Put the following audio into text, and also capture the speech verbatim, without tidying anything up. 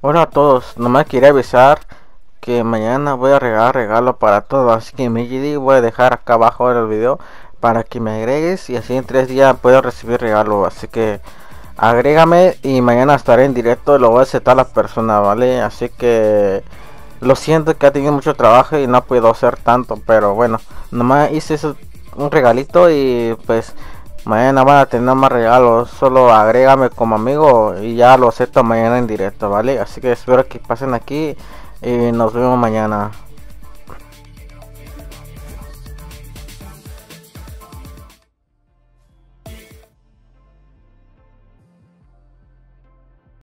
Hola a todos, nomás quería avisar que mañana voy a regalar regalo para todos, así que en mi G D voy a dejar acá abajo en el video para que me agregues y así en tres días puedo recibir regalo, así que agrégame y mañana estaré en directo, lo voy a aceptar a la persona, ¿vale? Así que lo siento que ha tenido mucho trabajo y no puedo hacer tanto, pero bueno, nomás hice eso, un regalito y pues mañana van a tener más regalos. Solo agrégame como amigo y ya lo acepto mañana en directo, ¿vale? Así que espero que pasen aquí y nos vemos mañana.